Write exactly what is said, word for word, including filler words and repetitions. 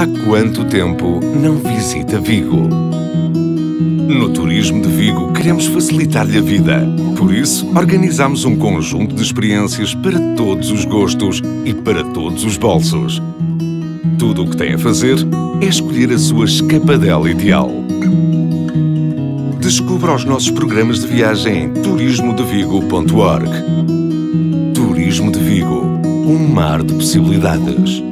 Há quanto tempo não visita Vigo? No Turismo de Vigo queremos facilitar-lhe a vida. Por isso, organizamos um conjunto de experiências para todos os gostos e para todos os bolsos. Tudo o que tem a fazer é escolher a sua escapadela ideal. Descubra os nossos programas de viagem em turismo de vigo ponto org. Turismo de Vigo, um mar de possibilidades.